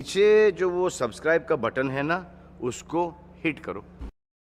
नीचे जो वो सब्सक्राइब का बटन है ना, उसको हिट करो।